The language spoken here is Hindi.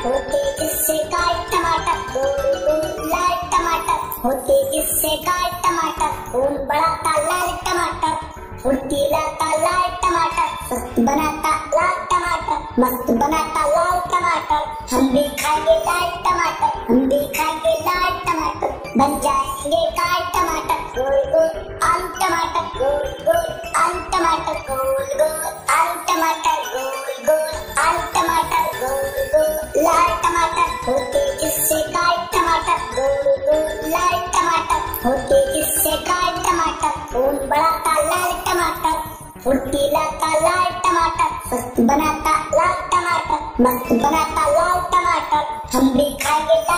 होते जिससे काए टमाटर, गोल गोल लाल टमाटर, होते जिससे काए टमाटर, खून बढ़ाता लाल टमाटर, फुर्तीला ता लाल टमाटर, स्वस्थ बनाता लाल टमाटर, मस्त बनाता लाल टमाटर, हम भी खाएंगे लाल टमाटर, हम भी खाएंगे लाल टमाटर, बन जाएंगे काए टमाटर, गोल गोल आलू टमाटर, गोल गोल आलू टमाटर, गोल गोल आलू टमाटर, गोल गोल आलू टमाटर, गोल गोल लाल टमाटर, होते जिससे काए टमाटर, गोल गोल लाल टमाटर, होते जिससे काए टमाटर, खून बढ़ाता लाल टमाटर, फुर्तीला ता लाल टमाटर, स्वस्थ बनाता लाल टमाटर, मस्त बनाता लाल टमाटर, हम भी खाएंगे